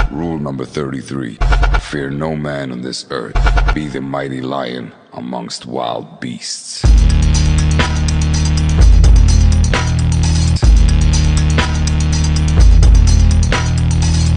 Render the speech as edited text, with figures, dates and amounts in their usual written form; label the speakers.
Speaker 1: Rule number 33. Fear no man on this earth. Be the mighty lion amongst wild beasts.